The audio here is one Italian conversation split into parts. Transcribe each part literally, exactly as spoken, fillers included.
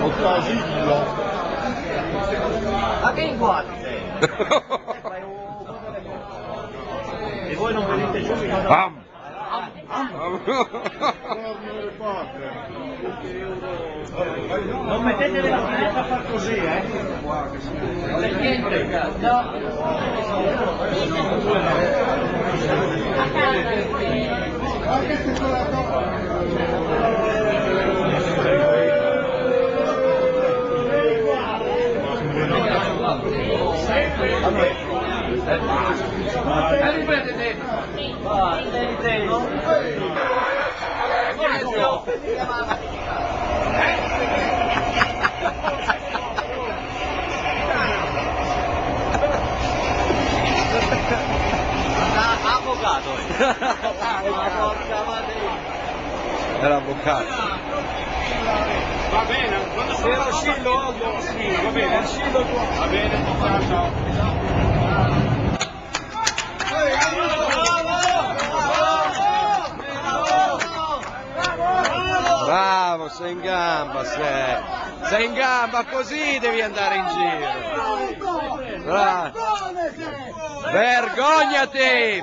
Ottasillo. Ma che inguatti? E voi non venite giù fino a... Bam! Non mettete la finestra a far così, eh? Non è niente, no. E ripetete! Avvocato! Era avvocato. Va bene, se era Scillo, sì, va bene, Scillo va bene, ciao ciao. Bravo, sei in gamba, sei. Sei in gamba, così devi andare in giro. Bravo. Vergognati,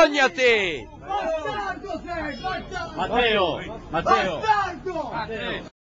vergognati. Matteo, Matteo!